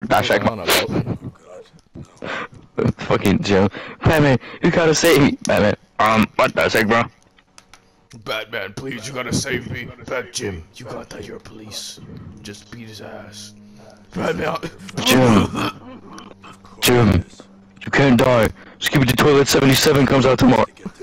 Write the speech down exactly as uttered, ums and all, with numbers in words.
Dash like fucking Jim. Batman, you gotta save me. Batman. Um, what the heck, bro? Batman, please, you gotta save me. Bat Jim, you got that, you're police. Just beat his ass. Batman. Jim. Jim. You can't die. Skibidi Toilet seventy-seven comes out tomorrow.